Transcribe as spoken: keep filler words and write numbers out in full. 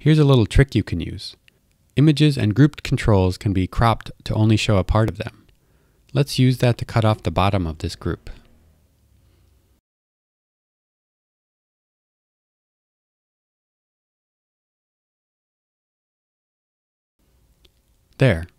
Here's a little trick you can use. Images and grouped controls can be cropped to only show a part of them. Let's use that to cut off the bottom of this group. There.